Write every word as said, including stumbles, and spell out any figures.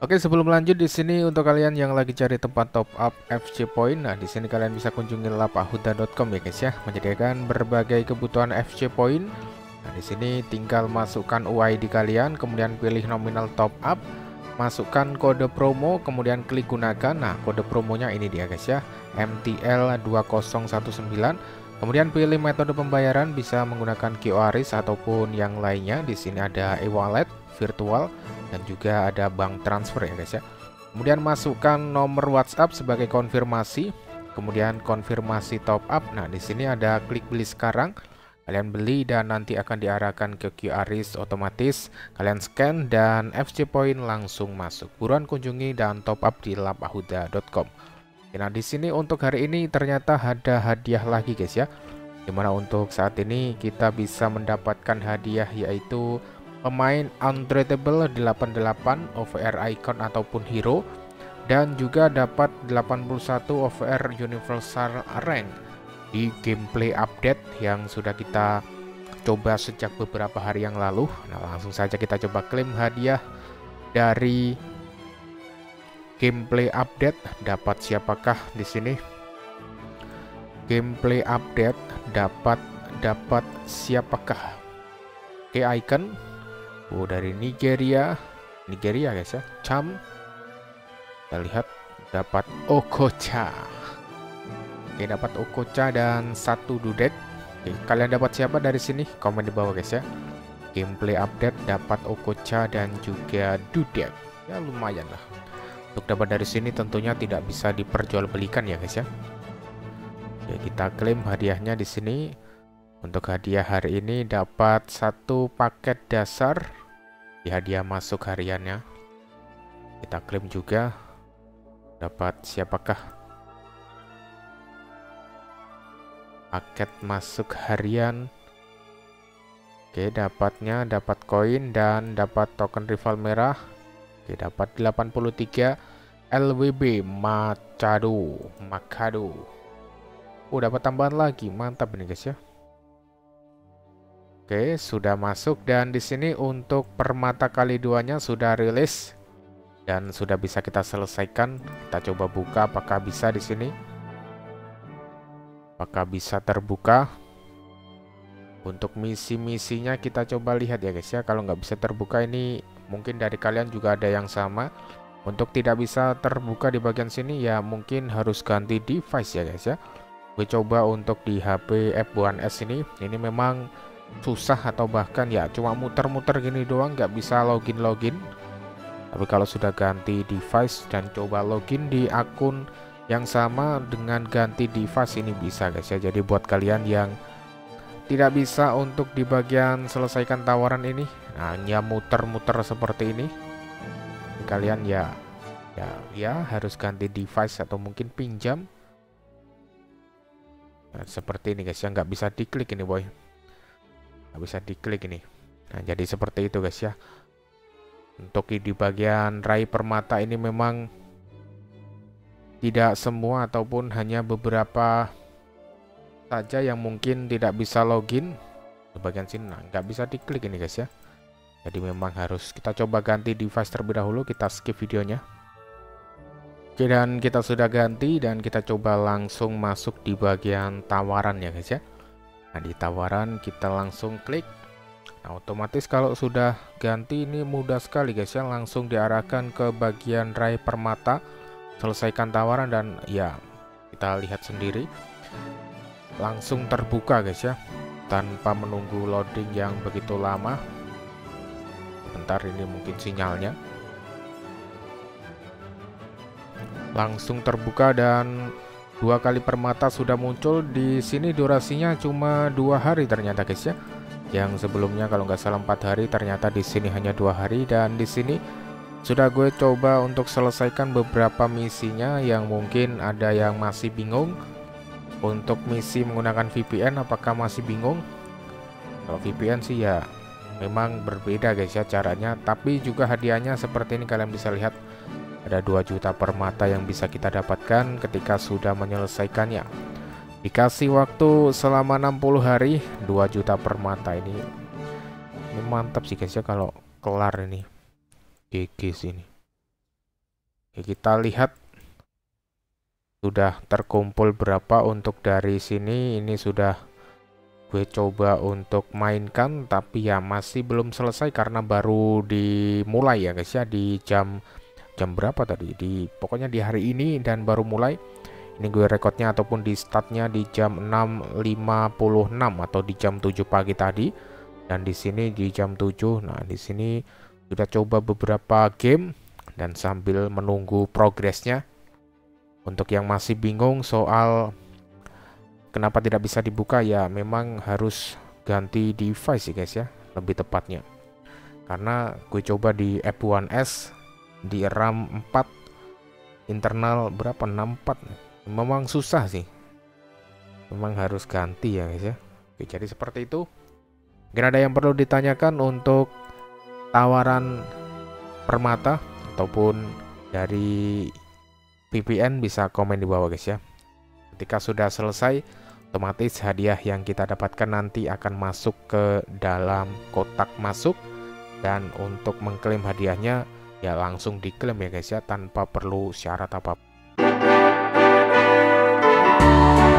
Oke, sebelum lanjut di sini untuk kalian yang lagi cari tempat top up F C Point, nah di sini kalian bisa kunjungi lapahuda dot com ya guys ya, menyediakan berbagai kebutuhan F C Point. Nah, di sini tinggal masukkan U I D kalian, kemudian pilih nominal top up, masukkan kode promo, kemudian klik gunakan. Nah, kode promonya ini dia guys ya, M T L dua nol satu sembilan. Kemudian pilih metode pembayaran, bisa menggunakan Q R ataupun yang lainnya. Di sini ada e-wallet, virtual, dan juga ada bank transfer ya guys ya. Kemudian masukkan nomor WhatsApp sebagai konfirmasi, kemudian konfirmasi top up. Nah, di sini ada klik beli sekarang. Kalian beli dan nanti akan diarahkan ke Q R otomatis. Kalian scan dan F C Point langsung masuk. Buruan kunjungi dan top up di lapahuda dot com. Nah, di sini untuk hari ini ternyata ada hadiah lagi guys ya. Dimana untuk saat ini kita bisa mendapatkan hadiah yaitu pemain untradeable delapan puluh delapan O V R icon ataupun hero, dan juga dapat delapan puluh satu O V R universal rank di gameplay update yang sudah kita coba sejak beberapa hari yang lalu. Nah, langsung saja kita coba klaim hadiah dari gameplay update. Dapat siapakah di sini? Gameplay update dapat dapat siapakah? Oke, icon. Oh, dari Nigeria, Nigeria guys ya, Cham. Kita lihat dapat Okocha. Oke, dapat Okocha dan satu Dudek. Oke, kalian dapat siapa dari sini? Komen di bawah guys ya. Gameplay update dapat Okocha dan juga Dudek. Ya lumayan lah. Untuk dapat dari sini tentunya tidak bisa diperjualbelikan ya guys ya. Oke, kita klaim hadiahnya di sini. Untuk hadiah hari ini dapat satu paket dasar di hadiah masuk hariannya. Kita klaim juga. Dapat siapakah? Paket masuk harian. Oke, dapatnya dapat koin dan dapat token rival merah. Oke, dapat delapan puluh tiga L W B Machado. Machado. Oh, dapat tambahan lagi. Mantap ini guys ya. Oke, sudah masuk, dan di sini untuk permata kali duanya sudah rilis dan sudah bisa kita selesaikan. Kita coba buka apakah bisa di sini. Apakah bisa terbuka? Untuk misi-misinya kita coba lihat ya guys ya. Kalau nggak bisa terbuka, ini mungkin dari kalian juga ada yang sama. Untuk tidak bisa terbuka di bagian sini ya mungkin harus ganti device ya guys ya. Gue coba untuk di H P F satu S ini, ini memang susah atau bahkan ya cuma muter-muter gini doang, nggak bisa login-login. Tapi kalau sudah ganti device dan coba login di akun yang sama dengan ganti device, ini bisa guys ya. Jadi buat kalian yang tidak bisa untuk di bagian selesaikan tawaran ini, nah, hanya muter-muter seperti ini, kalian ya ya ya harus ganti device atau mungkin pinjam. Nah, seperti ini guys ya, nggak bisa diklik ini boy. Nggak bisa diklik ini. Nah, jadi seperti itu guys ya. Untuk di bagian raih permata ini memang tidak semua ataupun hanya beberapa saja yang mungkin tidak bisa login di bagian sini. Nah, nggak bisa diklik ini guys ya. Jadi memang harus kita coba ganti device terlebih dahulu. Kita skip videonya. Oke, dan kita sudah ganti dan kita coba langsung masuk di bagian tawaran ya guys ya. Nah, di tawaran kita langsung klik. Nah, otomatis kalau sudah ganti ini mudah sekali guys ya, langsung diarahkan ke bagian raih permata, selesaikan tawaran, dan ya kita lihat sendiri langsung terbuka guys ya, tanpa menunggu loading yang begitu lama. Bentar, ini mungkin sinyalnya. Langsung terbuka dan dua kali permata sudah muncul di sini. Durasinya cuma dua hari ternyata guys ya. Yang sebelumnya kalau nggak salah empat hari, ternyata di sini hanya dua hari. Dan di sini sudah gue coba untuk selesaikan beberapa misinya yang mungkin ada yang masih bingung. Untuk misi menggunakan V P N, apakah masih bingung? Kalau V P N sih ya memang berbeda guys ya caranya, tapi juga hadiahnya seperti ini, kalian bisa lihat. Ada dua juta permata yang bisa kita dapatkan ketika sudah menyelesaikannya. Dikasih waktu selama enam puluh hari, dua juta permata ini. Ini mantap sih guys ya kalau kelar ini. G G sini. Oke, kita lihat sudah terkumpul berapa untuk dari sini. Ini sudah gue coba untuk mainkan, tapi ya masih belum selesai karena baru dimulai ya guys ya, di jam jam berapa tadi, di pokoknya di hari ini dan baru mulai. Ini gue recordnya ataupun di startnya di jam enam lima puluh enam atau di jam tujuh pagi tadi, dan di sini di jam tujuh. Nah di sini sudah coba beberapa game dan sambil menunggu progresnya. Untuk yang masih bingung soal kenapa tidak bisa dibuka, ya memang harus ganti device ya guys ya, lebih tepatnya. Karena gue coba di F satu S di RAM empat, internal berapa, enam puluh empat, memang susah sih. Memang harus ganti ya guys ya. Oke, jadi seperti itu. Mungkin ada yang perlu ditanyakan untuk tawaran permata ataupun dari V P N, bisa komen di bawah guys ya. Ketika sudah selesai, otomatis hadiah yang kita dapatkan nanti akan masuk ke dalam kotak masuk, dan untuk mengklaim hadiahnya ya langsung diklaim ya guys ya, tanpa perlu syarat apa-apa.